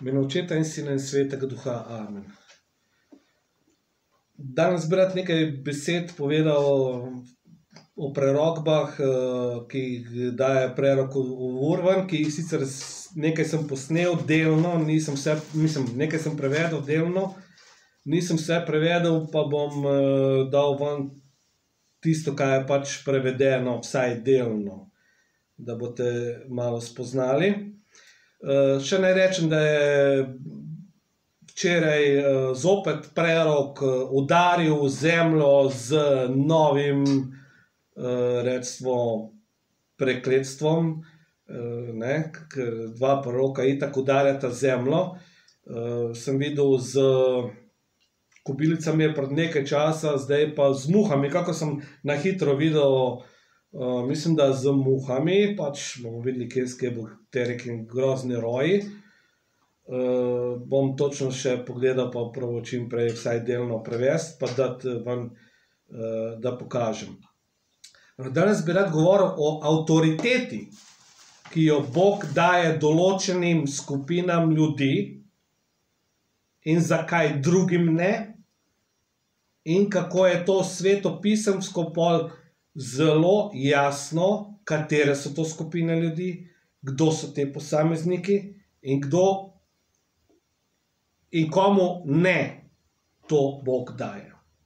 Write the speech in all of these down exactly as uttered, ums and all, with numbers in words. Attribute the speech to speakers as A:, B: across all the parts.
A: V imenu Očeta in Sina in Svetega Duha. Amen. Danes bi rad nekaj besed povedal o prerokbah, ki jih daje prerok Urvan, ki jih sicer nekaj sem posnel delno, nisem vse, mislim, nekaj sem prevedel delno, nisem vse prevedel, pa bom dal ven tisto, kaj je pač prevedeno, vsaj delno, da boste malo spoznali. Še naj rečem, da je včeraj zopet prerok udaril zemljo z novim, recimo, prekletstvom, ker dva proroka itak udarjata zemljo. Sem videl z kobilicami pred nekaj časa, zdaj pa z muhami, kako sem na hitro videl, mislim, da z muhami, pač bomo videli, kje bo te neki grozni roji. Bom točno še pogledal, pa prav čim prej vsaj delno prevesti, pa dati ven, da pokažem. Danes bi rad govoril o avtoriteti, ki jo Bog daje določenim skupinam ljudi in zakaj drugim ne, in kako je to svetopisemsko pol zelo jasno, katere so to skupine ljudi, kdo so te posamezniki in kdo in komu ne to Bog daje.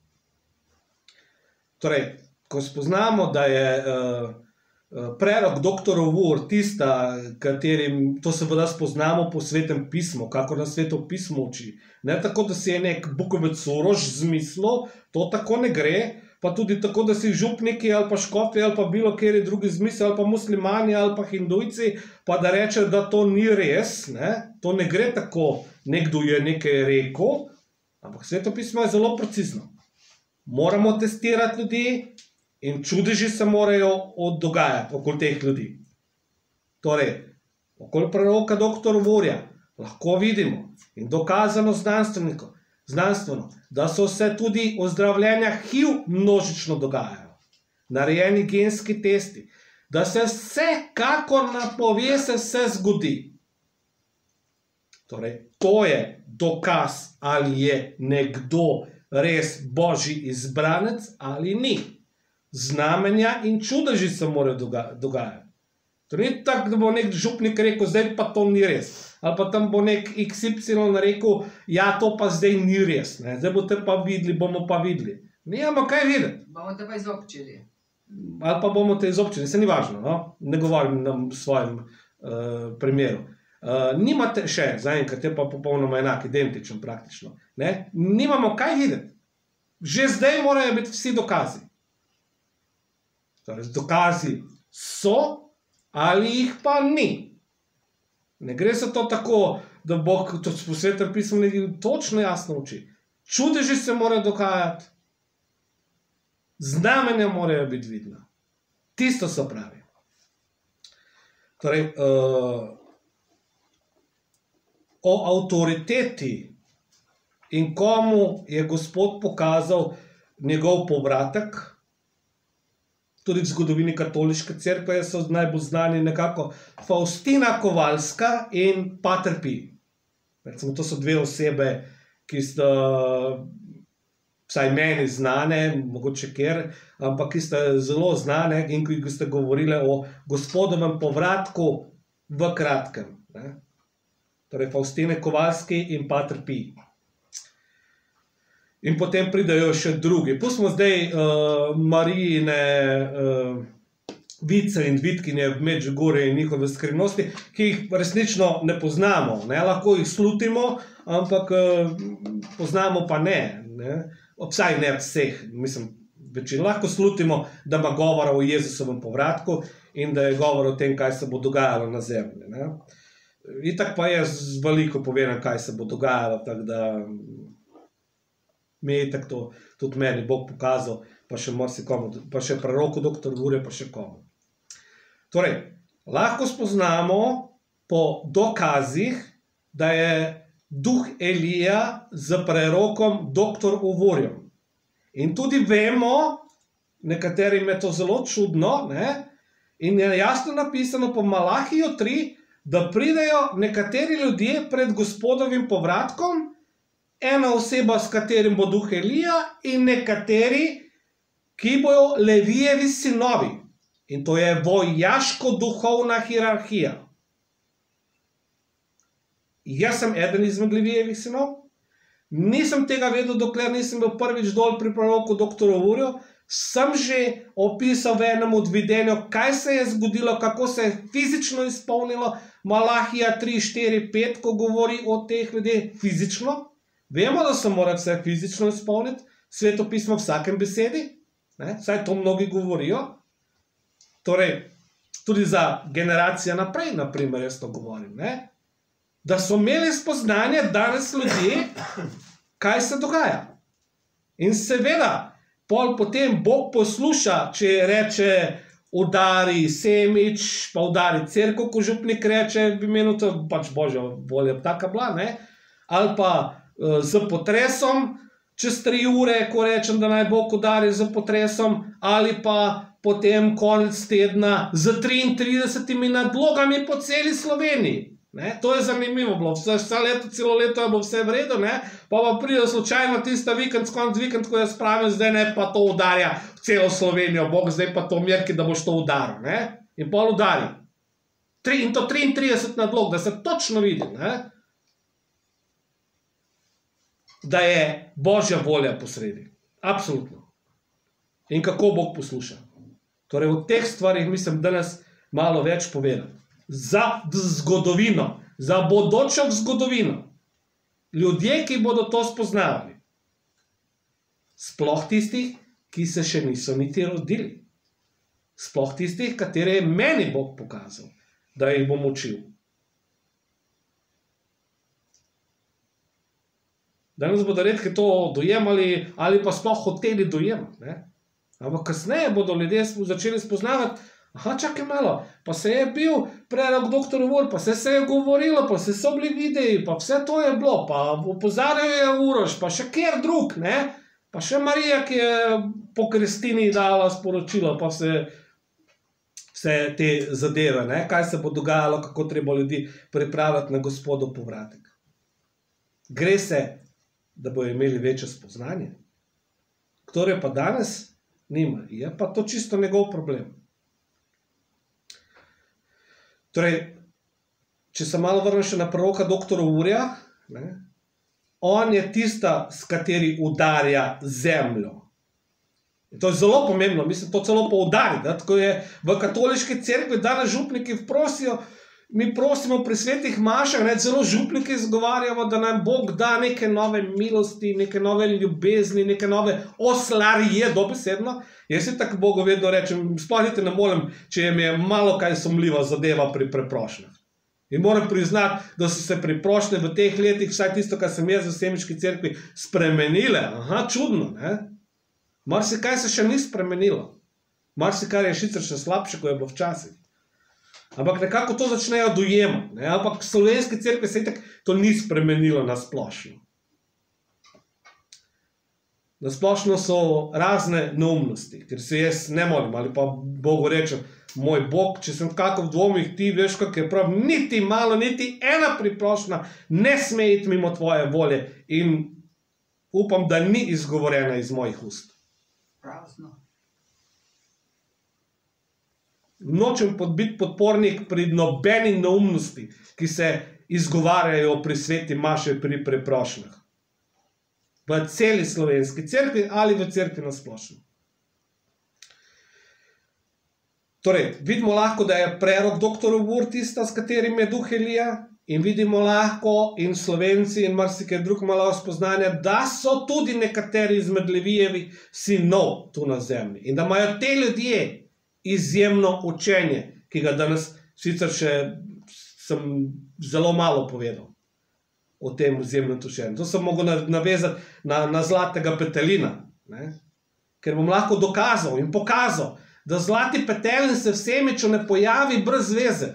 A: Torej, ko spoznamo, da je prerok doktor Ovur tista, katerim to seveda spoznamo po Svetem pismu, kako nas Sveto pismo uči. Ne tako, da si je nek Bukovec Uroš zmislil, to tako ne gre, pa tudi tako, da si župniki ali pa škofi ali pa bilo kjer drugi zmisel, ali pa muslimani ali pa hindujci, pa da reče, da to ni res, to ne gre tako, nekdo je nekaj rekel, ampak Sveto pismo je zelo precizno. Moramo testirati ljudi in čudeži se morajo dogajati okoli teh ljudi. Torej, okoli preroka doktor Ovurja lahko vidimo in dokazano znanstveniko, znanstveno, da so se tudi ozdravljenja H I V množično dogajajo. Narejeni genski testi, da se vse, kakor napove, se vse zgodi. Torej, to je dokaz, ali je nekdo res Božji izbranec ali ni. Znamenja in čudeži se morajo dogajati. To ni tako, da bo nek župnik rekel, zdaj pa to ni res. Ali pa tam bo nek X Y rekel, ja, to pa zdaj ni res. Zdaj boste pa videli, bomo pa videli. Nijamo kaj videti.
B: Bomo te pa izobčili.
A: Ali pa bomo te izobčili, se ni važno, no? Ne govorim na svojem primeru. Nimate še, zaenkrat je pa popolnoma enak, identičen praktično. Nimamo kaj videti. Že zdaj morajo biti vsi dokazi. Torej, dokazi so ali jih pa ni. Ne gre za to tako, da Bog to po Svetem pismu nekaj točno jasno uči. Čudeži se morajo dogajati, znamenja morajo biti vidna. Tisto so pravi. Torej, o avtoriteti in komu je Gospod pokazal njegov povratek, tudi v zgodovini katoliške cerkve so najbolj znani nekako Faustina Kovalska in Pater Pij. Recimo, to so dve osebe, ki sta vsaj meni znane, mogoče kjer, ampak ki sta zelo znane in ki ste govorile o Gospodovem povratku v kratkem. Torej, Faustine Kovalski in Pater Pij. In potem pridejo še drugi. Pustimo zdaj Marijine vice in vitkinje v Medžugorju in njihove skrivnosti, ki jih resnično ne poznamo. Lahko jih slutimo, ampak poznamo pa ne. Vsaj ne vseh, mislim, večino. Lahko slutimo, da ima govora o Jezusovem povratku in da je govor o tem, kaj se bo dogajalo na zemlji. Itak pa je veliko povedano, kaj se bo dogajalo, tako da mi je itak to tudi meni Bog pokazal, pa še marsikomu, pa še preroku doktor Ovurja, pa še komu. Torej, lahko spoznamo po dokazih, da je duh Elija z prerokom doktor Ovurjem. In tudi vemo, nekaterim je to zelo čudno, in je jasno napisano po Malahiju tri, da pridejo nekateri ljudje pred Gospodovim povratkom, ena oseba, s katerim bo duh Elija, in nekateri, ki bojo Levijevi sinovi. In to je vojaško-duhovna hierarhija. Jaz sem eden izmed Levijevih sinov. Nisem tega vedel, dokler nisem bil prvič dol pri proroku doktorju Urju. Sem že opisal v enem od videnju, kaj se je zgodilo, kako se je fizično izpolnilo Malahija tri, štiri, pet, ko govori o teh ljudeh fizično. Vemo, da se mora vse fizično izpolniti, Sveto pismo v vsakem besedi, ne? Saj to mnogi govorijo. Torej, tudi za generacije naprej, naprimer, jaz to govorim, ne? Da so imeli spoznanje danes ljudje, kaj se dogaja. In seveda, pol potem Bog posluša, če reče udari Semič, pa udari cerkev, ko župnik reče v imenu, to pač Božja volja taka bila, ne? Ali pa uh, z potresom, čez tri ure, ko rečem, da naj Bog udari z potresom, ali pa potem konec tedna z triintridesetimi nadlogami po celi Sloveniji. Ne? To je zanimivo bilo, vse, vse leto, celo leto je bilo vse v redu, ne? Pa pa pride slučajno tista vikend, konc vikend, ko jaz pravim, zdaj ne pa to udarja v celo Slovenijo, Bog zdaj pa to merki, da boš to udaril, ne? In pol udari. Tri, in to triintrideset nadlog, da se točno vidi, ne? Da je Božja volja posredi. Absolutno. In kako Bog posluša. Torej, v teh stvarih mislim danes malo več povedati. Za zgodovino, za bodočo zgodovino. Ljudje, ki bodo to spoznavali. Sploh tistih, ki se še niso niti rodili. Sploh tistih, katere je meni Bog pokazal, da jih bom učil. Danes bodo redke to dojemali ali pa sploh hoteli dojemati, ne? Ampak kasneje bodo ljudje začeli spoznavati, aha, čakaj malo, pa se je bil prerok doktor Ur, pa se, se je govorilo, pa se so bili videi, pa vse to je bilo, pa opozarjal je Uroš, pa še kjer drug, ne? Pa še Marija, ki je po kristini dala sporočilo, pa vse, vse te zadeve, ne? Kaj se bo dogajalo, kako treba ljudi pripravljati na Gospodov povratek. Gre se, da bojo imeli večje spoznanje. Ktorje pa danes nima. Je pa to čisto njegov problem. Torej, če se malo vrnem še na proroka doktora Urja, ne, on je tista, s kateri udarja zemljo. In to je zelo pomembno, mislim, to celo poudari, da, tako je v katoliški cerkvi danes župniki prosijo, mi prosimo pri svetih mašah, ne, celo župniki izgovarjamo, da nam Bog da neke nove milosti, neke nove ljubezni, neke nove oslarije, dobesedno. Jaz si tako Bogu vedno rečem, sploh ne molim, če jim je malo kaj sumljiva zadeva pri preprošnjah. In moram priznati, da so se priprošnje v teh letih, vsaj tisto, kar sem jaz v Semiški cerkvi, spremenile. Aha, čudno, ne? Marsikaj se še ni spremenilo. Marsikaj je sicer še slabše, ko je bilo včasih. Ampak nekako to začnejo dojemati, ne? Ampak v slovenski cerkvi se itak to ni spremenilo na splošno. Na splošno so razne neumnosti, ker se jaz ne molim, ali pa Bogu rečem, moj Bog, če sem kako v dvomih, ti veš, kak je prav, niti malo, niti ena priprošnja ne sme iti mimo tvoje volje in upam, da ni izgovorjena iz mojih ust.
B: Prazno.
A: Nočem biti podpornik pri nobeni neumnosti, ki se izgovarjajo pri sveti maše pri preprošnjah. V celi slovenski cerkvi ali v cerkvi na splošno. Torej, vidimo lahko, da je prerok doktor Ur tista, s katerim je duh Elija, in vidimo lahko in Slovenci in marsikaj drug malo spoznanja, da so tudi nekateri izmed Levijevih sinov tu na zemlji. In da imajo te ljudje izjemno učenje, ki ga danes sicer še sem zelo malo povedal o tem izjemnem učenju. To sem mogel navezati na, na zlatega petelina, ne? Ker bom lahko dokazal in pokazal, da zlati petelin se v Semiču ne pojavi brez veze.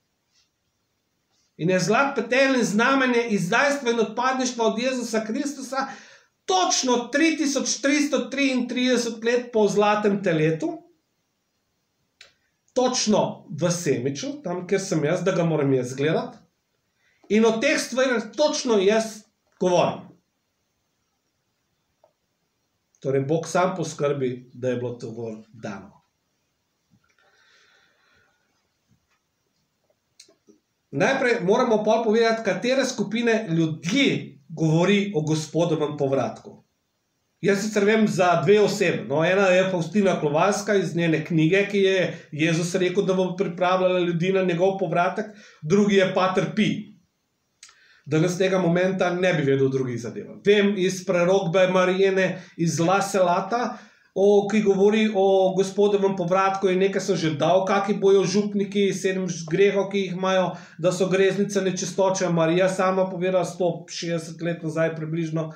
A: In je zlat petelin znamenje izdajstva in odpadništva od Jezusa Kristusa točno tri tisoč tristo triintrideset let po zlatem teletu. točno v Semiču, tam, kjer sem jaz, da ga moram jaz gledati. In o teh stvarih točno jaz govorim. Torej, Bog sam poskrbi, da je bilo to dano. Najprej moramo pol povedati, katere skupine ljudi govori o Gospodovem povratku. Jaz sicer vem za dve osebe. No, ena je Faustina Kowalska iz njene knjige, ki je Jezus rekel, da bo pripravljala ljudi na njegov povratek, drugi je Pater Pij. Danes tega momenta ne bi vedel drugih zadev. Vem iz prerokbe Marijene iz La Selata, o, ki govori o Gospodovem povratku in nekaj so že dal, kaki bojo župniki, sedem grehov, ki jih imajo, da so greznice nečistoče. Marija sama povedala sto šestdeset let nazaj približno,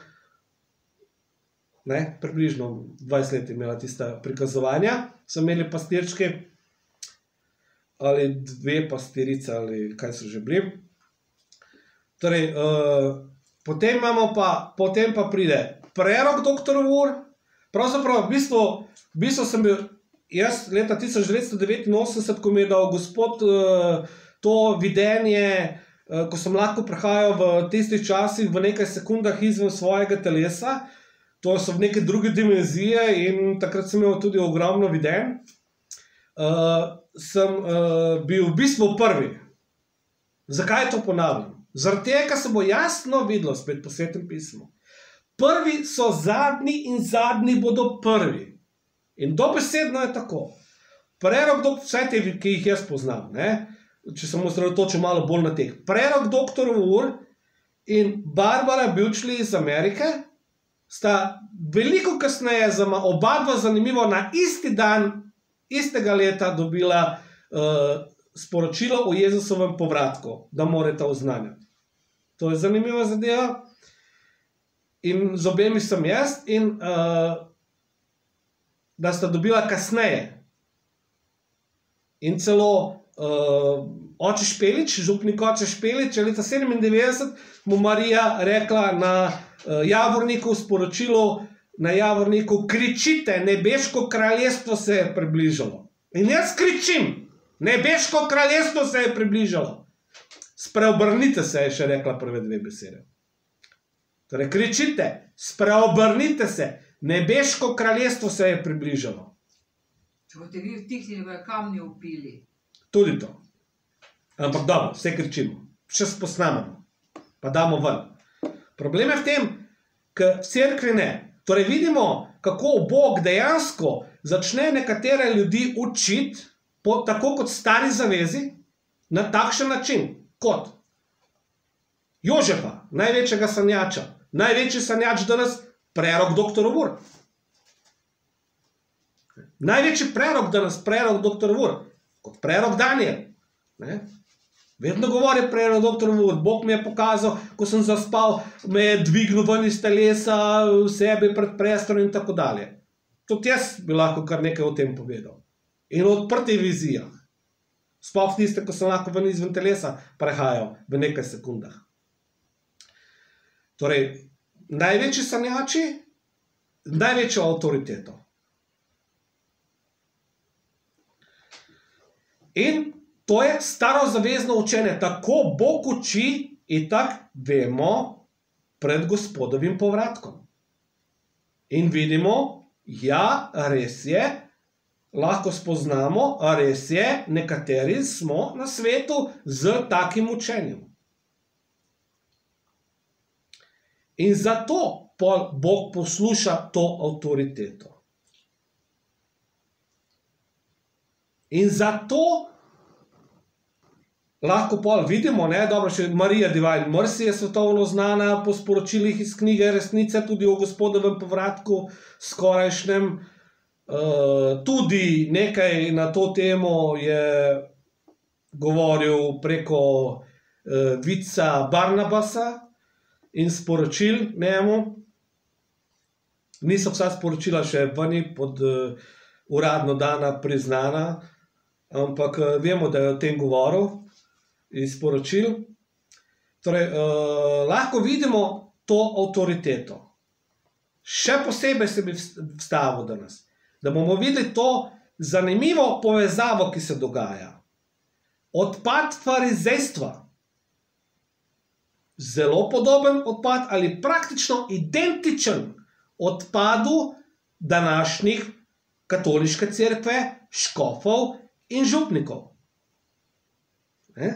A: ne, približno dvajset let je imela tista prikazovanja, so imeli pastirčki, ali dve pastirice, ali kaj so že bili. Torej, uh, potem imamo pa, potem pa pride prerok doktor Ur. Pravzaprav, v bistvu, v bistvu sem bil jaz leta tisoč devetsto devetinosemdeset, ko mi je dal Gospod uh, to videnje, uh, ko sem lahko prehajal v tistih časih v nekaj sekundah izven svojega telesa, to so v neke druge dimenzije in takrat sem imel tudi ogromno videnj, uh, sem uh, bil v bistvu prvi. Zakaj to ponavljam? Zaradi tega se bo jasno videlo spet po Svetem pismu. Prvi so zadnji in zadnji bodo prvi. In dobesedno je tako. Prerok, vsaj te, ki jih jaz poznam, ne? Če sem osredotočil malo bolj na teh. Prerok doktor Ur in Barbara Büchli iz Amerike sta veliko kasneje, oba dva zanimivo, na isti dan, istega leta dobila uh, sporočilo o Jezusovem povratku, da morata oznanjati. To je zanimiva zadeva. In z obemi sem jaz in uh, da sta dobila kasneje. In celo uh, oče Špelič, župnik oče Špelič, je leta sedemindevetdeset mu Marija rekla na uh, Javorniku sporočilo, na Javorniku, kričite, nebeško kraljestvo se je približalo. In jaz kričim, nebeško kraljestvo se je približalo. Spreobrnite se, je še rekla prve dve besede. Torej, kričite, spreobrnite se, nebeško kraljestvo se je približalo.
B: Če boste vi vtihnili, bojo kamni upili.
A: Tudi to. Ampak dobro, vse kričimo. Še posnamemo. Pa damo ven. Problem je v tem, ker v cerkvi ne. Torej, vidimo, kako Bog dejansko začne nekatere ljudi učiti, po, tako kot stari zavezi, na takšen način, kot Jožefa, največjega sanjača, največji sanjač danes, prerok doktor Ur. Največji prerok danes, prerok doktor Ur, kot prerok Daniel. Ne? Vedno govori prerok doktor Ur, Bog mi je pokazal, ko sem zaspal, me je dvignil ven iz telesa, v sebi pred prestorom in tako dalje. Tudi jaz bi lahko kar nekaj o tem povedal. In o odprtih vizijah. Sploh tiste, ko sem lahko ven izven telesa prehajal v nekaj sekundah. Torej, največji sanjači, največjo avtoriteto. In to je starozavezno učenje. Tako Bog uči in tako vemo pred Gospodovim povratkom. In vidimo, ja, res je, lahko spoznamo, a res je, nekateri smo na svetu z takim učenjem. In zato Bog posluša to avtoriteto. In zato lahko pol vidimo, ne, dobro, še Marija Divine Mercy je svetovno znana po sporočilih iz knjige Resnice, tudi o Gospodovem povratku skorajšnjem. Uh, tudi nekaj na to temo je govoril preko uh, vica Barnabasa in sporočil njemu. Niso vsa sporočila še vani pod uh, uradno dana, priznana, ampak uh, vemo, da je o tem govoril iz sporočil. Torej, uh, lahko vidimo to avtoriteto. Še posebej se bi vstavil danes. Da bomo videli to zanimivo povezavo, ki se dogaja. Odpad farizejstva. Zelo podoben odpad ali praktično identičen odpadu današnjih katoliške cerkve, škofov in župnikov. Ne?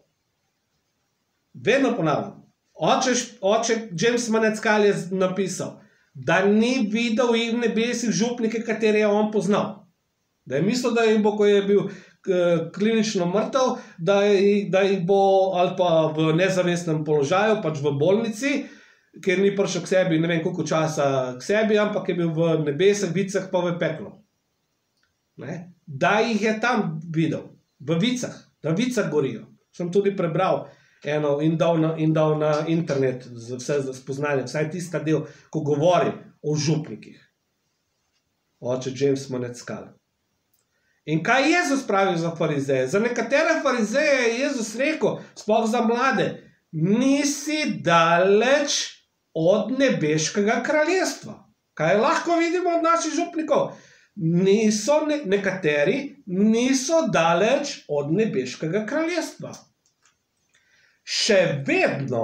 A: Vedno ponavljam. Oče, oče James Manetskal je napisal, da ni videl v nebesih župnike, katere je on poznal. Da je mislil, da jih bo, ko je bil klinično mrtev, da jih, da jih bo ali pa v nezavestnem položaju, pač v bolnici, ker ni prišel k sebi, ne vem koliko časa k sebi, ampak je bil v nebesih, vicah pa v peklu. Ne? Da jih je tam videl, v vicah, da vicah gorijo. Sem tudi prebral eno in dal na, in dal na internet za vse za spoznanje, vsaj tista del, ko govori o župnikih. Oče James Manetskal. In kaj je Jezus pravil za farizeje? Za nekatere farizeje je Jezus rekel, sploh za mlade, nisi daleč od nebeškega kraljestva. Kaj lahko vidimo od naših župnikov? Niso ne, nekateri niso daleč od nebeškega kraljestva. Še vedno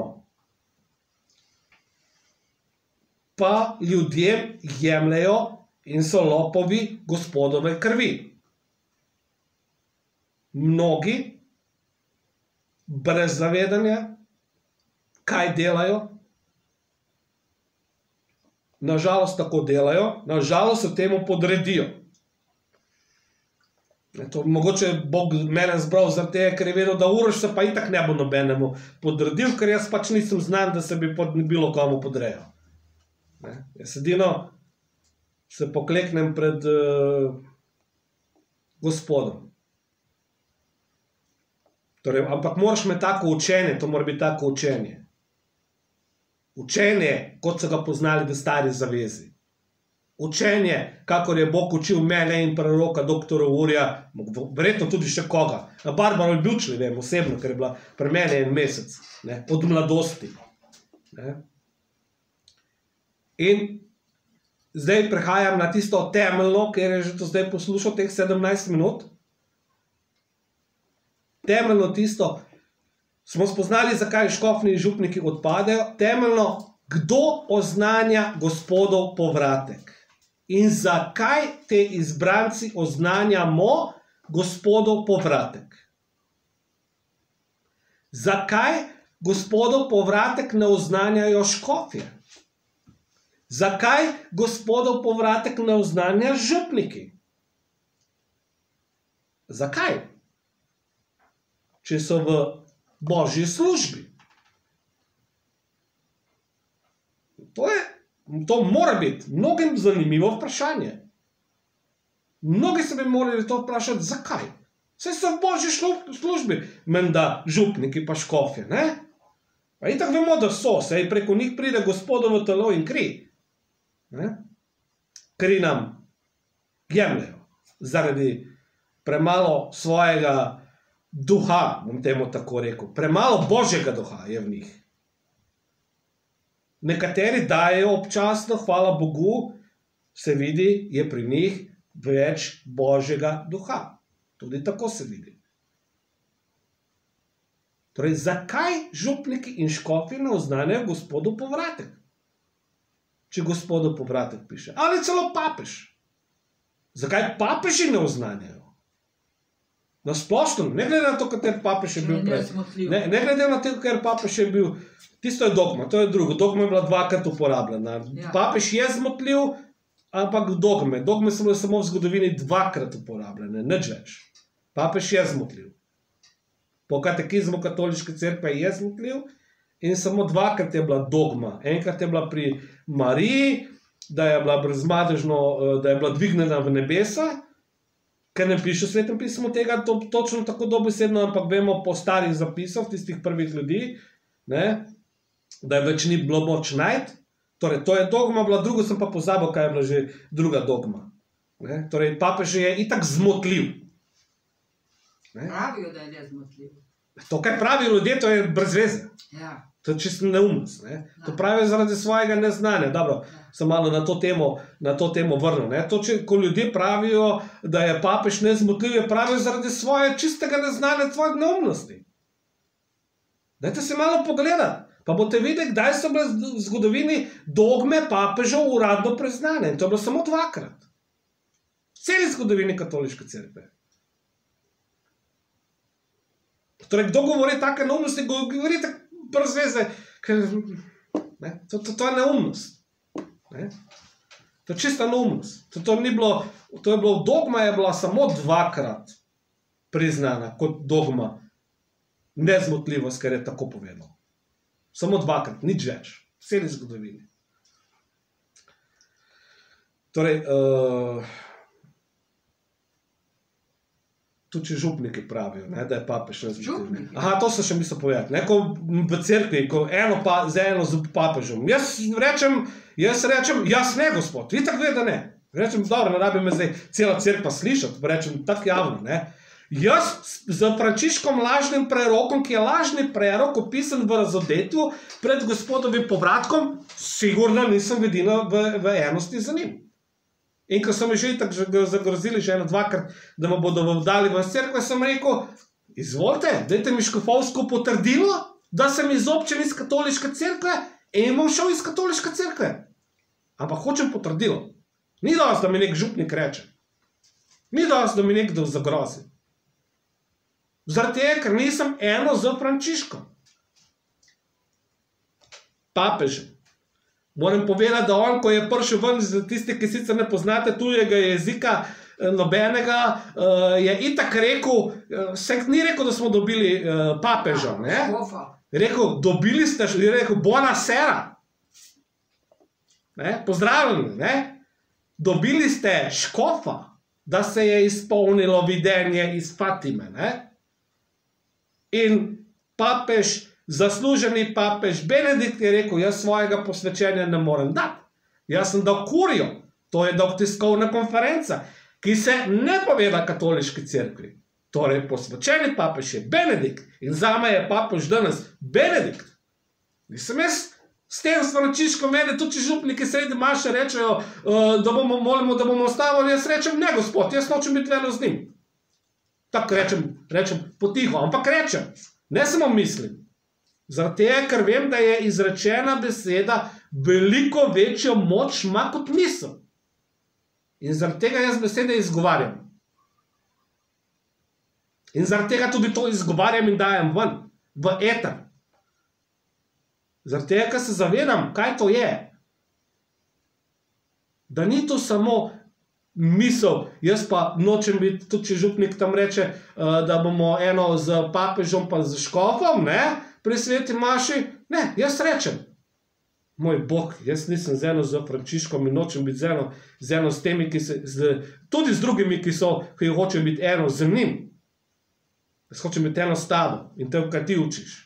A: pa ljudem jemljajo in so lopovi Gospodove krvi. Mnogi, brez zavedanja, kaj delajo, nažalost tako delajo, nažalost se temu podredijo. To, mogoče Bog mene zbral zaradi tega, ker je vedel, da Uroš se pa itak ne bo nobenemu podredil, ker jaz pač nisem znan, da se bi pod bilo komu podrejal. Ne? Jaz edino se pokleknem pred uh, Gospodom. Torej, ampak moraš me tako učenje, to mora biti tako učenje. Učenje, kot so ga poznali v stari zavezi. Učenje, kakor je Bog učil mene in proroka doktora Urja, verjetno tudi še koga. Na Barbaro Ljučli vem osebno, ker je bila pri mene en mesec, ne, od mladosti. Ne. In zdaj prehajam na tisto temeljno, ker je že to zdaj poslušal teh sedemnajst minut. Temeljno tisto, smo spoznali, zakaj škofni in župniki odpadejo, temeljno, kdo oznanja Gospodov povratek in zakaj te izbranci oznanjamo Gospodov povratek. Zakaj Gospodov povratek ne oznanjajo škofje? Zakaj Gospodov povratek ne oznanja župniki? Zakaj? Če so v Božji službi. To je, to mora biti mnogim zanimivo vprašanje. Mnogi se bi morali to vprašati, zakaj? Saj so v Božji službi, menda župniki pa škofje, ne? Pa itak vemo, da so, saj preko njih pride Gospodovo telo in kri. Ne? Kri nam jemljajo zaradi premalo svojega duha, bom temu tako rekel. Premalo Božjega duha je v njih. Nekateri dajejo občasno, hvala Bogu, se vidi, je pri njih več Božjega duha. Tudi tako se vidi. Torej, zakaj župniki in škofi ne oznanjajo Gospodu povratek? Če Gospodu povratek piše. Ali celo papež. Zakaj papeži ne oznanjajo? Na splošno, ne glede na to, kater papež je bil prej. Ne, ne glede na to, ker papež je bil, tisto je dogma, to je drugo. Dogma je bila dvakrat uporabljena. Ja. Papež je zmotljiv, ampak dogme. Dogme so bile samo v zgodovini dvakrat uporabljene, nič več. Papež je zmotljiv. Po katekizmu katoliške cerkve je zmotljiv in samo dvakrat je bila dogma. Enkrat je bila pri Mariji, da je bila brezmadežno, da je bila dvignjena v nebesa, ker ne piše v Svetem pismu tega to, točno tako dobesedno, ampak vemo po starih zapisov tistih prvih ljudi, ne, da je več ni bilo moč najti. Torej, to je dogma bila, drugo sem pa pozabil, kaj je bila že druga dogma. Ne. Torej, papež je itak zmotljiv. Ne.
B: Pravijo, da je nezmotljiv.
A: To, kaj pravijo ljudje, to je brez veze.
B: Ja.
A: To je čisto neumnost. Ne? To pravijo zaradi svojega neznanja. Dobro, sem malo na to temo, na to temo vrnil. Ne? To, če, ko ljudje pravijo, da je papež nezmotljiv, je pravijo zaradi svoje čistega neznanja, tvojih neumnosti. Dajte se malo pogledati, pa boste videli, kdaj so bile v zgodovini dogme papežev uradno priznane. In to je bilo samo dvakrat. V celi zgodovini katoliške cerkve. Torej, kdo govori take neumnosti, govori tako brez veze, ker ne, to, to, to je neumnost. Ne? To je čista neumnost. To, to, ni bilo, to je bilo, dogma je bila samo dvakrat priznana kot dogma nezmotljivost, ker je tako povedal. Samo dvakrat, nič več. V celi zgodovini. Torej, uh, tudi župniki pravijo, ne, da je papež nezmotljiv. Aha, to sem še mislil povedati. Ne, ko v cerkvi, ko eno pa, za eno z papežem. Jaz rečem, jaz rečem, jaz ne, gospod. Vi tako ve, da ne. Rečem, dobro, ne rabi me zdaj cela cerkva slišati, rečem tako javno, ne. Jaz z Frančiškom lažnim prerokom, ki je lažni prerok opisan v razodetju pred gospodovim povratkom, sigurno nisem edina v, v enosti za njim. In ko so mi že tako zagrozili že eno dvakrat, da me bodo dali v cerkve, sem rekel, izvolite, dajte mi škofovsko potrdilo, da sem izobčen iz katoliške cerkve in bom šel iz katoliške cerkve. Ampak hočem potrdilo. Ni dosti, da mi nek župnik reče. Ni dosti, da mi nekdo zagrozi. Zaradi tega, ker nisem eno z Frančiškom. Papežem. Moram povedati, da on, ko je prišel ven, za tiste, ki sicer ne poznate tujega jezika, nobenega, je itak rekel, se ni rekel, da smo dobili papeža, ne? Rekel, dobili ste, je rekel, bona sera. Ne? Pozdravljeni, ne? Dobili ste škofa, da se je izpolnilo videnje iz Fatime, ne? In papež, zasluženi papež Benedikt je rekel, jaz svojega posvečenja ne morem dati. Jaz sem dal kurijo, to je dal tiskovna konferenca, ki se ne poveda katoliški cerkvi. Torej, posvečeni papež je Benedikt in zame je papež danes Benedikt. Nisem jaz s tem s Frančiškom mene, tudi če župniki sredi maše rečejo, da bomo molimo, da bomo ostavili, jaz rečem, ne gospod, jaz nočem biti eno z njim. Tako rečem, rečem potiho, ampak rečem, ne samo mislim. Zaradi tega, ker vem, da je izrečena beseda veliko večjo moč ima kot misel. In zaradi tega jaz besede izgovarjam. In zaradi tega tudi to izgovarjam in dajem ven, v eter. Zaradi tega, ker se zavedam, kaj to je. Da ni to samo misel, jaz pa nočem biti, tudi če župnik tam reče, da bomo eno z papežom pa z škofom, ne, pri sveti maši, ne, jaz rečem, moj bog, jaz nisem z eno z Frančiškom in nočem biti z eno, z eno s temi, ki se, z, tudi z drugimi, ki so, ki hočem biti eno z njim. Jaz hočem biti eno s tabo in te, kaj ti učiš.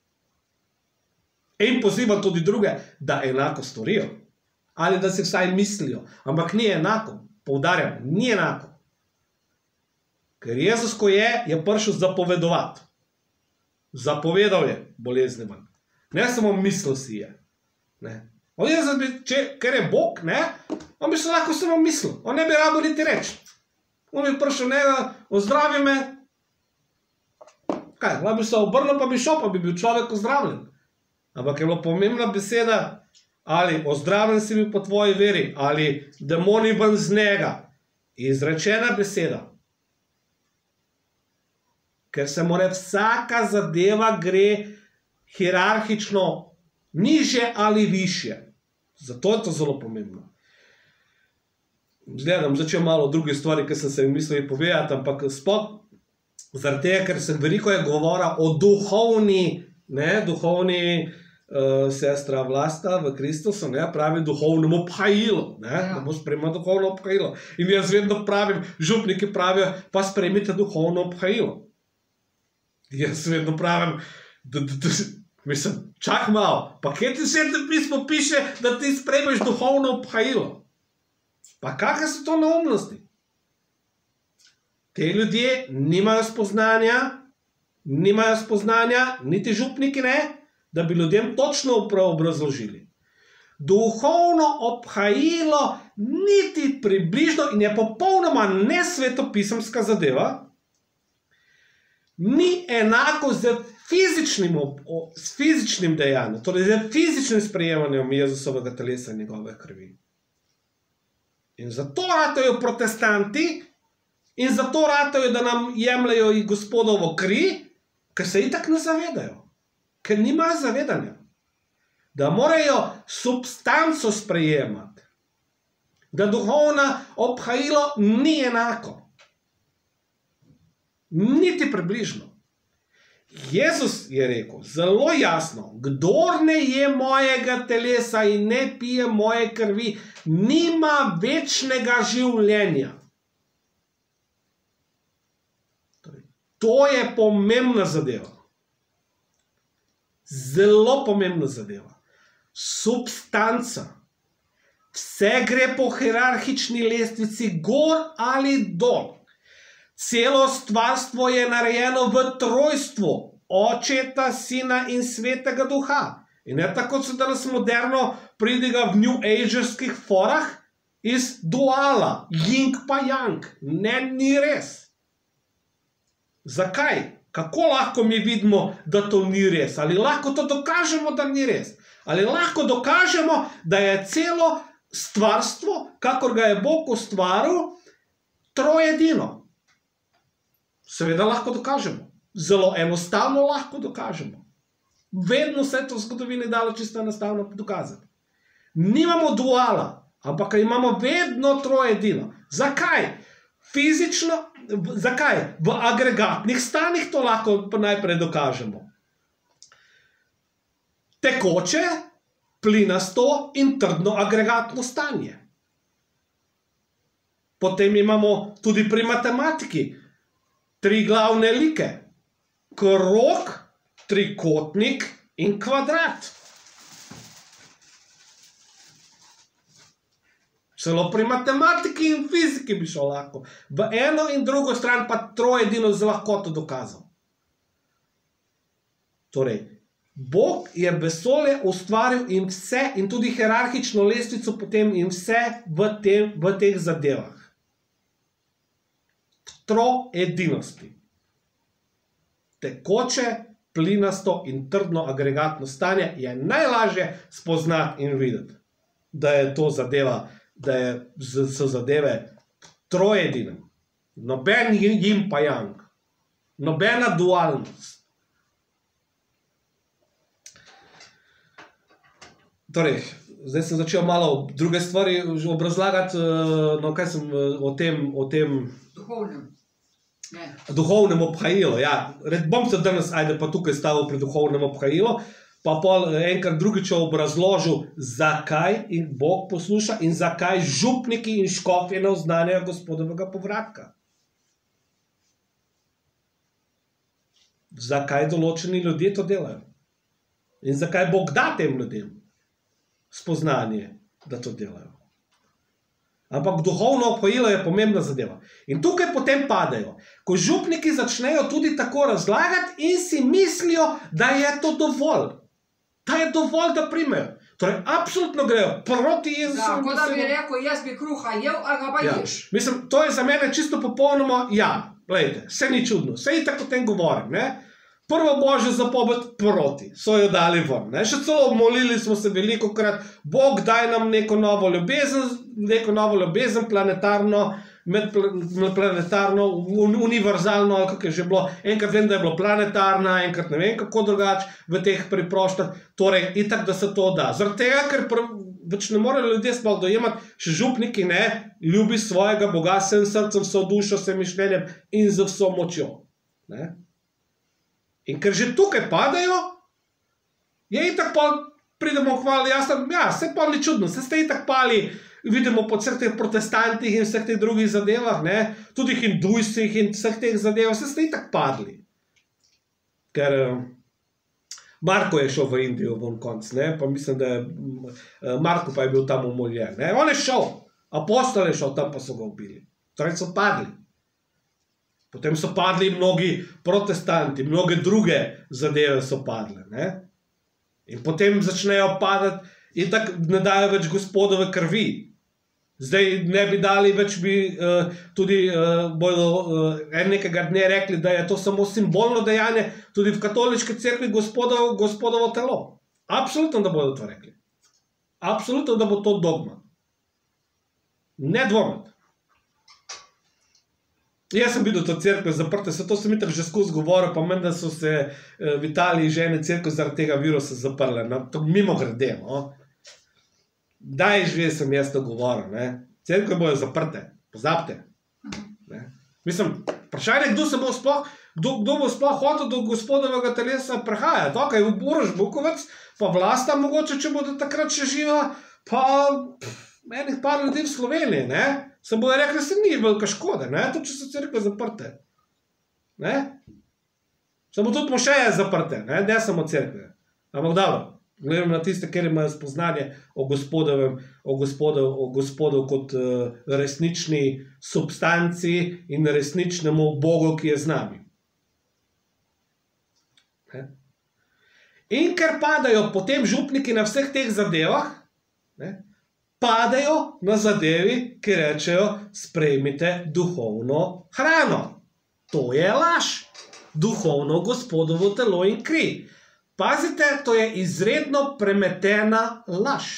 A: In pozivam tudi druge, da enako storijo. Ali da si vsaj mislijo, ampak ni enako. Poudarjam, ni enako. Ker Jezus, ko je, je prišel zapovedovati. Zapovedal je bolezni ven. Ne samo mislil si je. Ne. On je, če, ker je Bog, ne, on bi se lahko samo mislil. On ne bi rabo niti reči. On bi prišel, ne, ozdravi me. Kaj, lahko bi se obrnil, pa bi šel, pa bi bil človek ozdravljen. Ampak je bila pomembna beseda, ali ozdravljen si bil po tvoji veri, ali demoni ven z njega. Izrečena beseda. Ker se mora vsaka zadeva gre hierarhično nižje ali višje. Zato je to zelo pomembno. Gledam, začel malo druge stvari, ki sem se jim mislil povedati, ampak spod, zaradi tega, ker sem veliko je govora o duhovni, ne, duhovni, Uh, sestra Vlasta v Kristusu, ne, pravi duhovnemu obhajilu, ne, ja. Da bo sprejema duhovno obhajilo. In jaz vedno pravim, župniki pravijo, pa sprejmite duhovno obhajilo. Jaz vedno pravim, da, da, da, mislim, čak malo, pa kje ti svetem pismo piše, da ti sprejmeš duhovno obhajilo? Pa kakve so to neumnosti? Te ljudje nimajo spoznanja, nimajo spoznanja, niti župniki ne, da bi ljudem točno obrazložili. Duhovno obhajilo niti približno in je popolnoma nesvetopisemska zadeva, ni enako z fizičnim, s fizičnim dejanjem, torej z fizičnim sprejemanjem Jezusovega telesa in njegove krvi. In zato ratajo protestanti in zato ratajo, da nam jemljajo i Gospodovo kri, ker se itak ne zavedajo, ker nimajo zavedanja, da morajo substanco sprejemati, da duhovna obhajilo ni enako. Niti približno. Jezus je rekel zelo jasno, kdor ne je mojega telesa in ne pije moje krvi, nima večnega življenja. To je pomembna zadeva. Zelo pomembna zadeva. Substanca. Vse gre po hierarhični lestvici gor ali dol. Celo stvarstvo je narejeno v trojstvu, Očeta, Sina in Svetega Duha. In ne tako, da nas moderno pridiga v New Agerskih forah iz duala, yin pa yang. Ne, ni res. Zakaj? Kako lahko mi vidimo, da to ni res? Ali lahko to dokažemo, da ni res? Ali lahko dokažemo, da je celo stvarstvo, kakor ga je Bog ustvaril, trojedino? Seveda lahko dokažemo. Zelo enostavno lahko dokažemo. Vedno se je to v zgodovini dalo čisto enostavno dokazati. Nimamo duala, ampak imamo vedno trojedino. Zakaj? Fizično, zakaj? V agregatnih stanjih to lahko najprej dokažemo. Tekoče, plinasto in trdno agregatno stanje. Potem imamo tudi pri matematiki tri glavne like. Krog, trikotnik in kvadrat. Celo pri matematiki in fiziki bi šel lahko. V eno in drugo stran pa trojedino z lahkoto dokazal. Torej, Bog je vesolje ustvaril in vse, in tudi hierarhično lestvico potem in vse v, tem, v teh zadevah. Troedinosti. Tekoče, plinasto in trdno agregatno stanje je najlažje spoznati in videti, da je to zadeva, da je, so zadeve trojedine. Noben yin pa yang. Nobena dualnost. Torej, zdaj sem začel malo druge stvari obrazlagati, no kaj sem o tem, o tem
B: Duhovnem. Ne.
A: Duhovnem obhajilu, ja. Bom se danes, ajde pa tukaj stavil pri duhovnem obhajilu, pa pol enkrat drugič obrazložil, zakaj in Bog posluša in zakaj župniki in škofje ne oznanjajo Gospodovega povratka. Zakaj določeni ljudje to delajo? In zakaj Bog da tem ljudem spoznanje, da to delajo? Ampak duhovno obhajilo je pomembna zadeva. In tukaj potem padajo, ko župniki začnejo tudi tako razlagati in si mislijo, da je to dovolj. Da je dovolj, da primejo. Torej, absolutno grejo proti Jezusu.
B: Tako da bi rekel, jaz bi kruha jel, a ga pa
A: ja.
B: ješ.
A: Mislim, to je za mene čisto popolnoma, ja, gledajte, vse ni čudno, vse itak o tem govorim, ne. Prvo božjo zapoved proti, so jo dali ven. Ne? Še celo molili smo se veliko krat, Bog daj nam neko novo ljubezen, neko novo ljubezen, planetarno, medplanetarno, univerzalno, ali kako je že bilo. Enkrat vem, da je bilo planetarna, enkrat ne vem kako drugače v teh priproštah. Torej, itak, da se to da. Zaradi tega, ker več ne morejo ljudje sploh dojemati, še župniki ne, ljubi svojega Boga vsem srcem, vso dušo, vsem mišljenjem in z vso močjo. Ne? In ker že tukaj padajo, je itak pa pridemo hvali, jasno, ja, se pa ni čudno, se ste itak pali, vidimo po vseh teh protestantih in vseh teh drugih zadevah, ne, tudi hindujsih in vseh teh zadev, se ste itak padli. Ker Marko je šel v Indijo von konc, ne, pa mislim, da je Marko pa je bil tam umoljen, ne, on je šel, apostol je šel, tam pa so ga ubili, torej so padli. Potem so padli mnogi protestanti, mnoge druge zadeve so padle. Ne? In potem začnejo padati in tako ne dajo več Gospodove krvi. Zdaj ne bi dali več, bi uh, tudi uh, bodo uh, en nekega dne rekli, da je to samo simbolno dejanje, tudi v katoliški cerkvi Gospodovo, Gospodovo telo. Absolutno, da bodo to rekli. Absolutno, da bo to dogma. Ne dvomiti. Jaz sem videl to cerkev zaprte, se to sem itak že skozi govoril, pa meni, da so se v Italiji že ene cerkev zaradi tega virusa zaprle. No, to mimo grede, no. Daj že sem jaz to govoril, ne. Cerkve bojo zaprte, pozabite. Ne. Mislim, vprašanje, kdo se bo sploh, kdo, kdo bo sploh hotel do Gospodovega telesa prehajati. Ok, Uroš Bukovec, pa Vlasta mogoče, če bodo takrat še živa, pa pff, enih par ljudi v Sloveniji, ne. Se bojo rekli, se ni velika škoda, ne, to če so cerkve zaprte. Ne? Samo tudi mošeje zaprte, ne, ne samo cerkve. Ampak dobro, gledam na tiste, kjer imajo spoznanje o Gospodovem, o Gospodov, o Gospodov kot uh, resnični substanci in resničnemu Bogu, ki je z nami. Ne? In ker padajo potem župniki na vseh teh zadevah, ne, padajo na zadevi, ki rečejo, sprejmite duhovno hrano. To je laž. Duhovno Gospodovo telo in kri. Pazite, to je izredno premetena laž.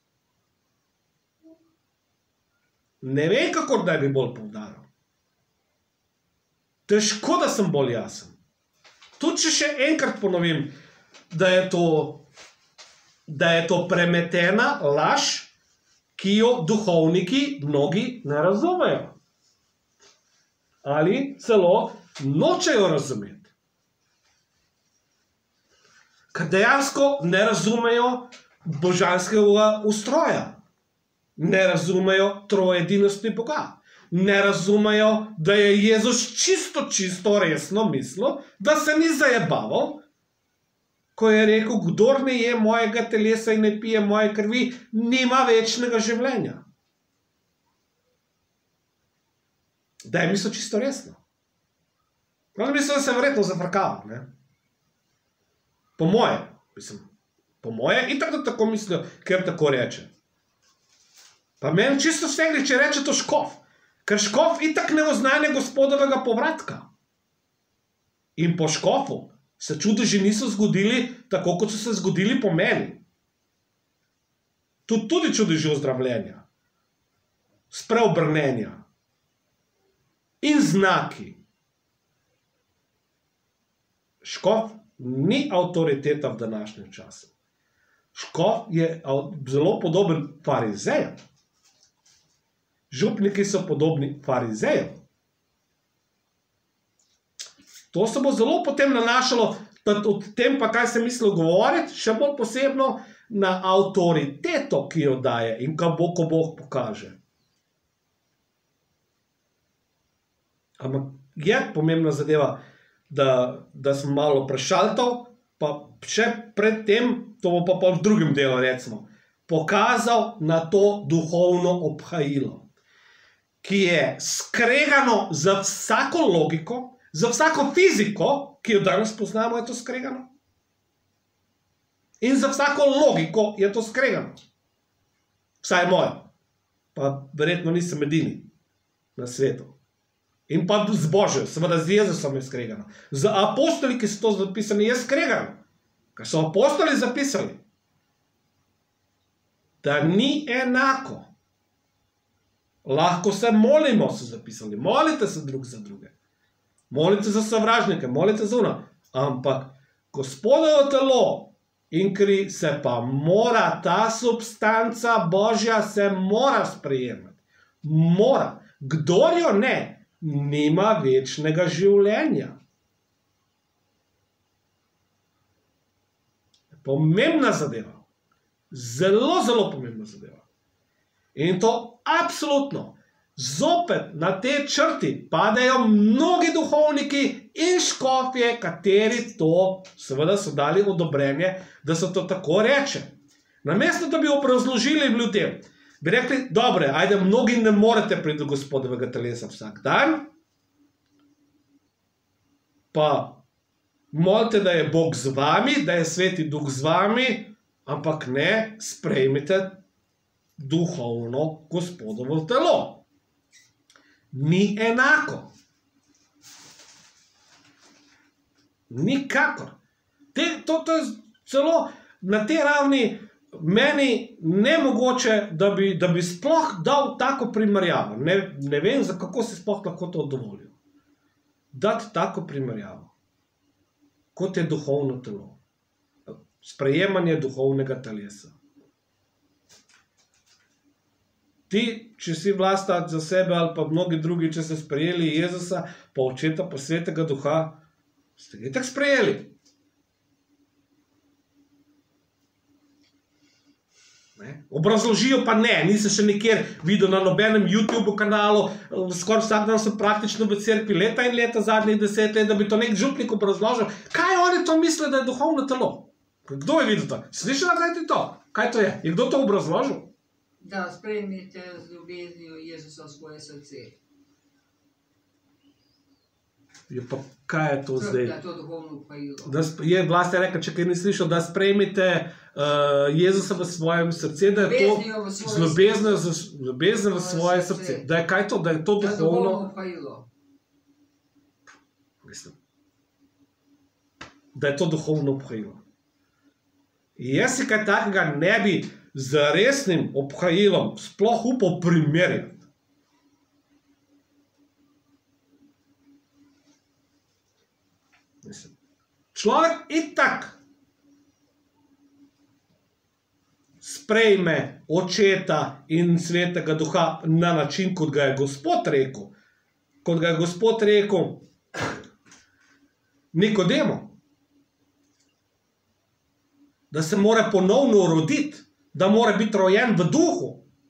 A: Ne vem, kako da bi bolj poudaril. Težko, da sem bolj jasen. Tudi če še enkrat ponovim, da je to, da je to premetena laž, ki jo duhovniki mnogi ne razumejo. Ali celo nočejo razumeti. Ker dejansko ne razumejo božanskega ustroja. Ne razumejo troedinosti Boga. Ne razumejo, da je Jezus čisto, čisto resno mislil, da se ni zajebaval, ko je rekel, kdor ne je mojega telesa in ne pije moje krvi, nima večnega življenja. Da je mislil čisto resno. No, mislim, da se verjetno zafrkava, ne? Po moje, mislim, po moje, in tako da tako mislijo, ker tako reče. Pa meni čisto vsegli, če reče to škof, ker škof itak ne oznanja Gospodovega povratka. In po škofu se čudeži niso zgodili tako, kot so se zgodili po meni. Tudi, tudi čudeži ozdravljenja, spreobrnenja in znaki. Škof ni avtoriteta v današnjem času. Škof je zelo podoben farizejem. Župniki so podobni farizejem. To se bo zelo potem nanašalo, od tem pa, kaj sem mislil govoriti, še bolj posebno na avtoriteto, ki jo daje in ko bo, ko Bog pokaže. Ampak je pomembna zadeva, da, da sem malo prešaltal, pa še pred tem, to bo pa, pa v drugem delu, recimo, pokazal na to duhovno obhajilo, ki je skregano za vsako logiko, za vsako fiziko, ki jo danes poznamo, je to skregano. In za vsako logiko je to skregano. Vsaj moje. Pa verjetno nisem edini na svetu. In pa z Božjo, seveda z Jezusom je skregano. Z apostoli, ki so to zapisali, je skregano. Ker so apostoli zapisali, da ni enako. Lahko se molimo, so zapisali. Molite se drug za druge. Molite za sovražnike, molite za ono. Ampak Gospodovo telo in kri se pa mora, ta substanca Božja se mora sprejemati. Mora. Kdor jo ne, nima večnega življenja. Pomembna zadeva. Zelo, zelo pomembna zadeva. In to absolutno. Zopet na te črti padajo mnogi duhovniki in škofje, kateri to seveda so dali odobrenje, da se to tako reče. Namesto, da bi obrazložili ljudem, bi rekli, dobre, ajde, mnogi ne morete priti do Gospodovega telesa vsak dan, pa molite, da je Bog z vami, da je Sveti Duh z vami, ampak ne sprejmite duhovno Gospodovo telo. Ni enako. Nikakor. Te, to, to je celo na tej ravni meni nemogoče, da bi, da bi sploh dal tako primerjavo. Ne, ne vem, za kako si sploh lahko to dovolil. Dati tako primerjavo, kot je duhovno telo. Sprejemanje duhovnega telesa. Ti, če si vlastat za sebe ali pa mnogi drugi, če ste sprejeli Jezusa, pa Očeta, pa Svetega Duha, ste ga tako sprejeli. Ne? Obrazložijo pa ne, nisem še nikjer videl na nobenem YouTube kanalu, skoraj vsak dan sem praktično v cerkvi leta in leta, zadnjih deset let, da bi to nek župnik obrazložil. Kaj oni to misle, da je duhovno telo? Kdo je videl to? Slišala, kaj ti to? Kaj to je? Je kdo to obrazložil?
B: Da sprejmite z ljubeznijo Jezusa v svoje srce.
A: Je pa, kaj je to zdaj?
B: Da je to duhovno upajilo.
A: Da je vlast je rekla, če kaj ni slišal, da sprejmite uh, Jezusa v svojem srce, da je to z ljubeznijo v svoje srce. Da je kaj to? Da je to duhovno?
B: Da je duhovno upajilo.
A: Mislim. Da je to duhovno upajilo. Jaz si kaj takega ne bi z resnim obhajilom sploh upal primerjati. Človek itak sprejme Očeta in Svetega Duha na način, kot ga je Gospod rekel. Kot ga je Gospod rekel Nikodemu. Da se mora ponovno roditi, da mora biti rojen v duhu.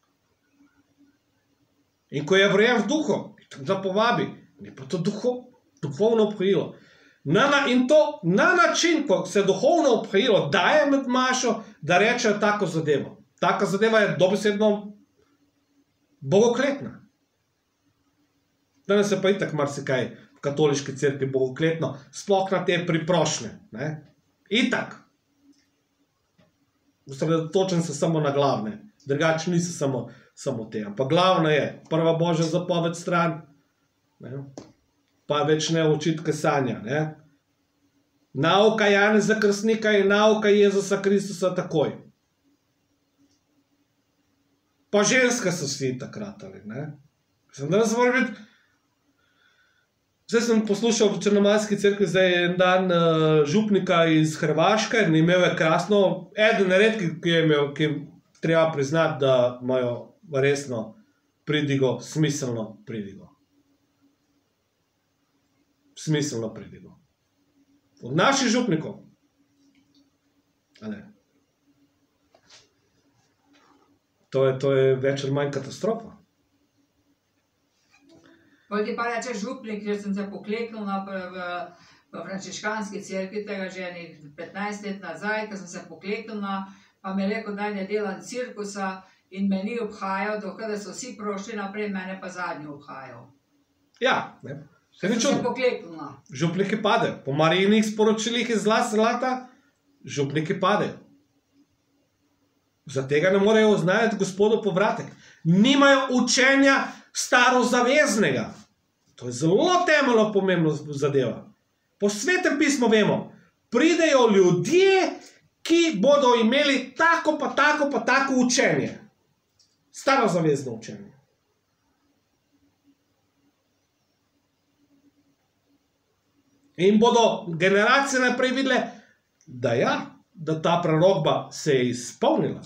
A: In ko je rojen v duhu, da povabi, je pa to duho, duhovno obhajilo. Na, na, in to na način, ko se duhovno obhajilo daje med mašo, da rečejo tako zadevo. Taka zadeva je dobesedno bogokletna. Danes je pa itak marsikaj v katoliški cerkvi bogokletno, sploh na te priprošnje. Ne? Itak. Osredotočen se samo na glavne. Drugače niso samo, samo te. Ampak glavna je prva Božja zapoved stran, ne? Pa več ne očitke sanja. Ne? Nauka Janeza Krstnika in nauka Jezusa Kristusa takoj. Pa ženska so vsi takrat. Ne? Sem danes moram biti. Zdaj sem poslušal v Črnomaljski cerkvi zdaj en dan uh, župnika iz Hrvaške in imel je krasno, eden redki, ki je imel, ki treba priznati, da imajo resno pridigo, smiselno pridigo. Smiselno pridigo. Od naših župnikov. A ne. To je, to je več ali manj katastrofa.
B: Pol ti pa reče župnik, ker sem se pokleknila v, v, v frančiškanski cerkvi tega že enih petnajst let nazaj, ker sem se pokleknila, pa mi je rekel, da ne delam cirkusa in me ni obhajal, dokaj da so vsi prošli naprej, mene pa zadnji obhajal.
A: Ja, ne. Se
B: sem se pokleknila.
A: Župniki padejo. Po Marijinih sporočilih iz zlata, župniki padejo. Za tega ne morejo oznajati Gospodov povratek. Nimajo učenja starozaveznega. To je zelo temeljno pomembno zadeva. Po Svetem pismu vemo, pridejo ljudje, ki bodo imeli tako pa tako pa tako učenje. Starozavezno učenje. In bodo generacije naprej videle, da ja, da ta prerokba se je izpolnila.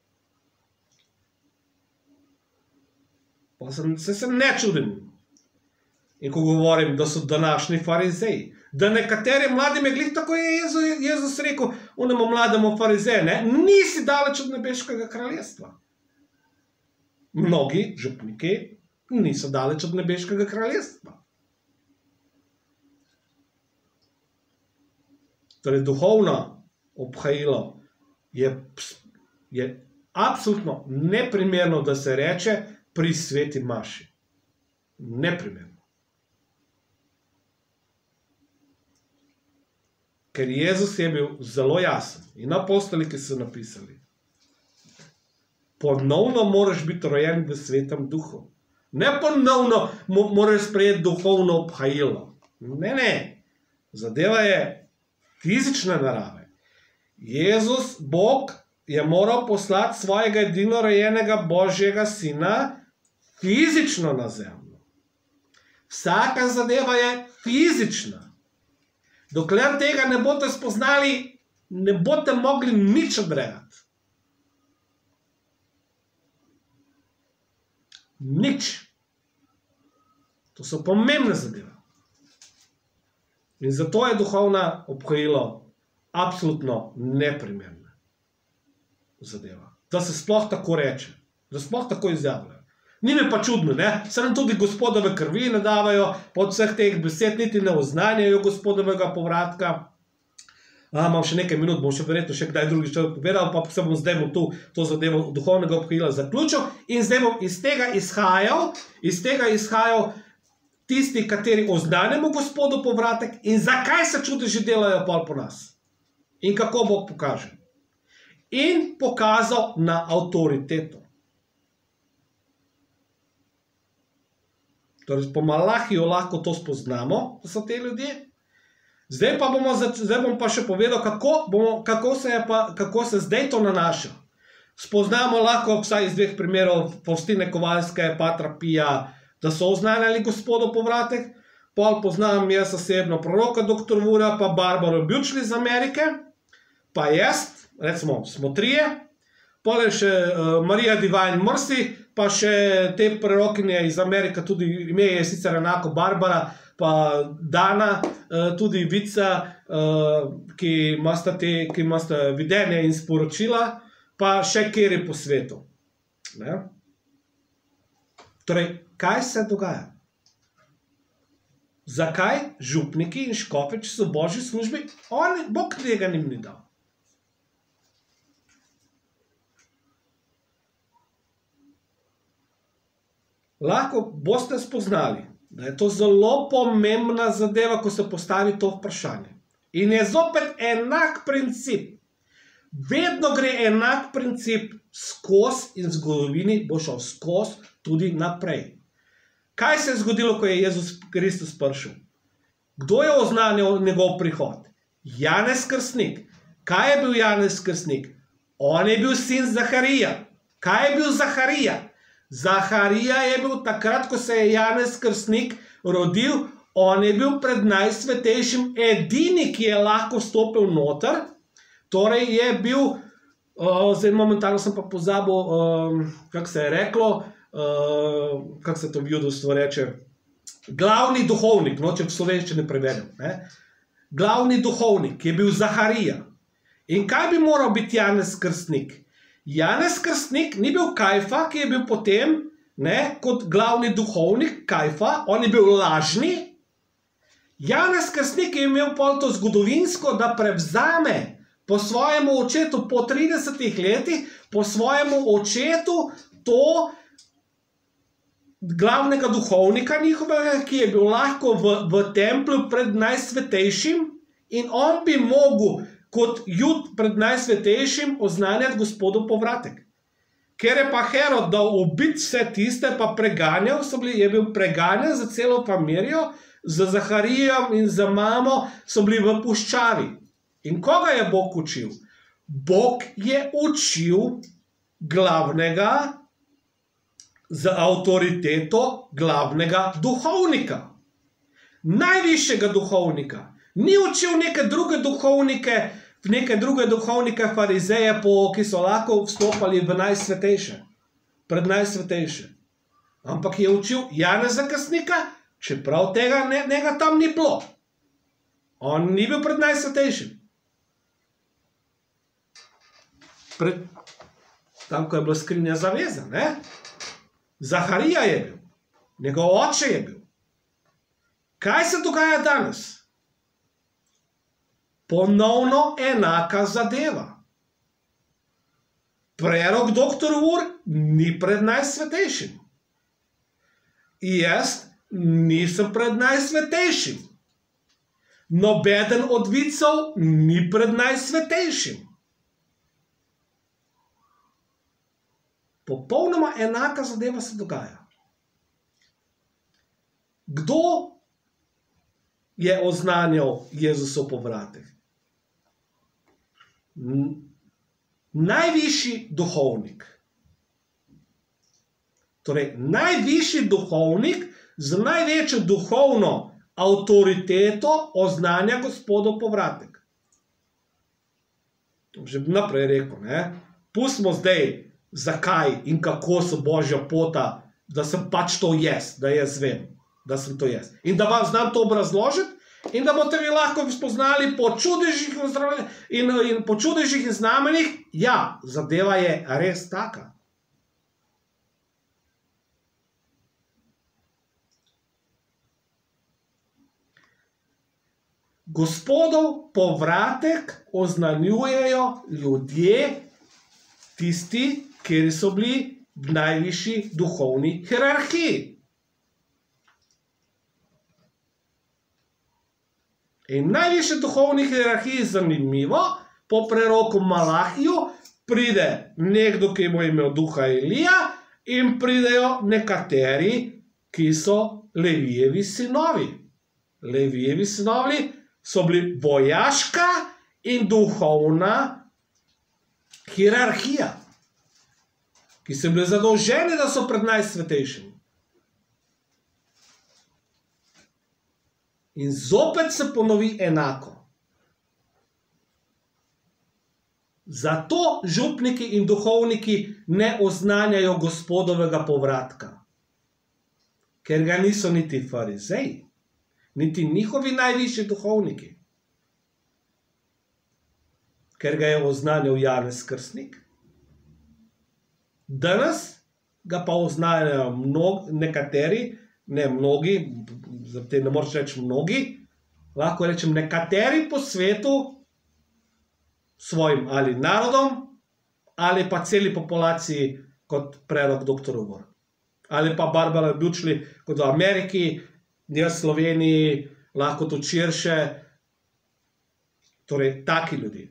A: Pa sem, se sem ne čudim. In ko govorim, da so današnji farizeji, da nekateri mladi me glih, tako je Jezus, Jezus rekel, onemu mlademu farizeju, ne, nisi daleč od nebeškega kraljestva. Mnogi župniki niso daleč od nebeškega kraljestva. Torej, duhovno obhajilo je, je absolutno neprimerno, da se reče pri sveti maši. Neprimerno. ker Jezus je bil zelo jasen in apostoli, ki so napisali, ponovno moraš biti rojen v svetem duhu. Ne ponovno moraš sprejeti duhovno obhajilo. Ne, ne. Zadeva je fizične narave. Jezus, Bog, je moral poslati svojega edinorojenega Božjega sina fizično na zemljo. Vsaka zadeva je fizična. Dokler tega ne boste spoznali, ne boste mogli nič odrejati. Nič. To so pomembne zadeve. In zato je duhovna obhajilo absolutno neprimerna zadeva. Da se sploh tako reče. Da sploh tako izjavljajo. Ni mi pa čudno, ne? Se nam tudi gospodove krvi ne davajo, pod vseh teh besed niti ne oznanjajo gospodovega povratka. A, imam še nekaj minut, bom še verjetno še kdaj drugi človek povedal, pa se bom zdaj bom tu to zadevo duhovnega obhajila zaključil in zdaj bom iz tega izhajal, iz tega izhajal tisti, kateri oznanjamo gospodu povratek in zakaj se čudeži delajo pol po nas. In kako Bog pokaže. In pokazal na avtoriteto. Torej, po Malahiju lahko to spoznamo, da so te ljudje. Zdaj pa bomo, zdaj bom pa še povedal, kako, bomo, kako, se je pa, kako se zdaj to nanaša. Spoznamo lahko vsaj iz dveh primerov Faustine Kovalske, Patra Pija, da so oznanjali gospodov povratek. Pol poznam jaz osebno proroka doktor Wura, pa Barbaro Buchley iz Amerike, pa jaz, recimo, smo trije, pol je še uh, Marija Divine Mercy, pa še te prorokinje iz Amerike, tudi ime je sicer enako Barbara, pa Dana, uh, tudi Vica, uh, ki imasta te, ki imasta videnje in sporočila, pa še kjer po svetu. Ne? Torej, kaj se dogaja? Zakaj župniki in škofe, če so božji službi, oni, Bog tega njim ni dal? Lahko boste spoznali, da je to zelo pomembna zadeva, ko se postavi to vprašanje. In je zopet enak princip. Vedno gre enak princip skozi in v zgodovini bo šel skozi tudi naprej. Kaj se je zgodilo, ko je Jezus Kristus prišel? Kdo je oznanil njegov prihod? Janez Krstnik. Kaj je bil Janez Krstnik? On je bil sin Zaharija. Kaj je bil Zaharija? Zaharija je bil takrat, ko se je Janez Krstnik rodil, on je bil pred najsvetejšim edini, ki je lahko vstopil noter, torej je bil, uh, zdaj momentalno sem pa pozabil, um, kako se je reklo, uh, kako se to v judovstvu reče, glavni duhovnik, no, če v slovenščini prevedem, ne? Glavni duhovnik je bil Zaharija. In kaj bi moral biti Janez Krstnik? Janez Krstnik ni bil Kajfa, ki je bil potem, ne, kot glavni duhovnik Kajfa, on je bil lažni. Janez Krstnik je imel pol to zgodovinsko, da prevzame po svojemu očetu po tridesetih letih, po svojemu očetu to glavnega duhovnika njihovega, ki je bil lahko v, v templju pred najsvetejšim in on bi mogel kot Jud pred najsvetejšim oznanjati gospodov povratek. Ker je pa Herod dal ubiti vse tiste, pa preganjal, so bili, je bil preganjan za celo familijo, za Zaharijem in za mamo so bili v puščavi. In koga je Bog učil? Bog je učil glavnega, z avtoriteto glavnega duhovnika. Najvišjega duhovnika. Ni učil neke druge duhovnike, neke druge duhovnike farizeje, po, ki so lahko vstopali v najsvetejše, pred najsvetejše. Ampak je učil Janeza Krstnika, čeprav tega ne, njega tam ni bilo. On ni bil pred najsvetejšim. Pred, tam, ko je bila skrinja zaveza, ne? Zaharija je bil, njegov oče je bil. Kaj se dogaja danes? Ponovno enaka zadeva. Prerok doktor Wur ni pred najsvetejšim. Jaz nisem pred najsvetejšim. Nobeden od vicov ni pred najsvetejšim. Popolnoma enaka zadeva se dogaja. Kdo je oznanjal Jezusov povratek? Najvišji duhovnik. Torej, najvišji duhovnik z največjo duhovno avtoriteto oznanja Gospodov povratek. To že naprej rekel, ne? Pustimo zdaj, zakaj in kako so Božja pota, da sem pač to jaz, da jaz vem, da sem to jaz. In da vam znam to obrazložiti, in da boste vi lahko spoznali po čudežih in, in po čudežih in znamenjih, ja, zadeva je res taka. Gospodov povratek oznanjujejo ljudje, tisti, kjer so bili v najvišji duhovni hierarhiji. In v najvišji duhovni hierarhiji, zanimivo, po preroku Malahiju pride nekdo, ki mu je imel duha Elija, in pridejo nekateri, ki so Levijevi sinovi. Levijevi sinovi so bili vojaška in duhovna hierarhija, ki so bili zadolženi, da so pred najsvetejšimi. In zopet se ponovi enako. Zato župniki in duhovniki ne oznanjajo Gospodovega povratka, ker ga niso niti farizeji, niti njihovi najvišji duhovniki, ker ga je oznanjal Janez Krstnik. Danes ga pa oznanjajo mnog, nekateri, ne mnogi, zato ne moreš reči mnogi, lahko rečem nekateri po svetu, svojim ali narodom, ali pa celi populaciji kot prerok doktor Uvor. Ali pa Barbara Bučli kot v Ameriki, jaz v Sloveniji, lahko tudi širše, torej taki ljudi.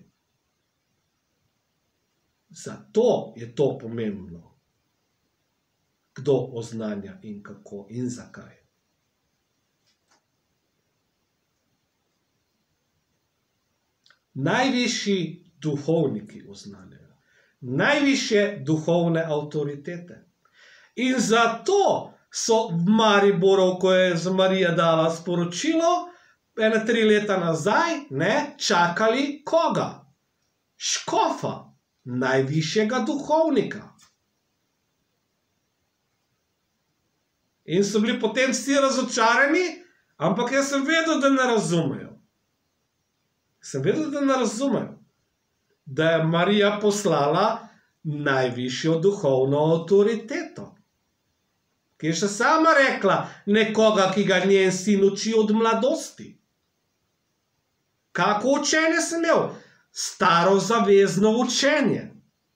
A: Zato je to pomembno, kdo oznanja in kako in zakaj. Najvišji duhovniki oznanjajo, najvišje duhovne avtoritete. In zato so v Mariboru, ko je za Marija dala sporočilo, ene tri leta nazaj, ne, čakali koga? Škofa, najvišjega duhovnika. In so bili potem vsi razočarani, ampak jaz sem vedel, da ne razumejo. Sem vedel, da ne razumejo, da je Marija poslala najvišjo duhovno avtoriteto, ki je še sama rekla, nekoga, ki ga njen sin uči od mladosti. Kako učenje sem imel? Staro zavezno učenje.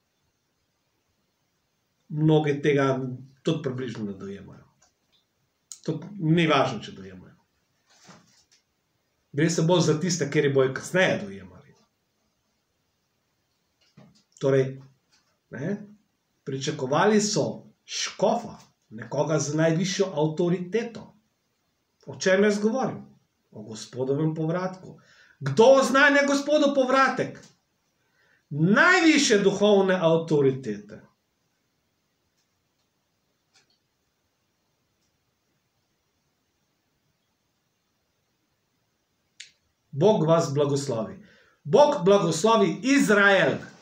A: Mnogi tega tudi približno ne dojemajo. To ni važno, če dojemajo. Gre se bolj za tiste, kjer bojo kasneje dojemali. Torej, ne, pričakovali so škofa, nekoga z najvišjo avtoriteto. O čem jaz govorim? O Gospodovem povratku. Kdo oznanja Gospodov povratek? Najvišje duhovne avtoritete. Bog vas blagoslovi. Bog blagoslovi Izrael.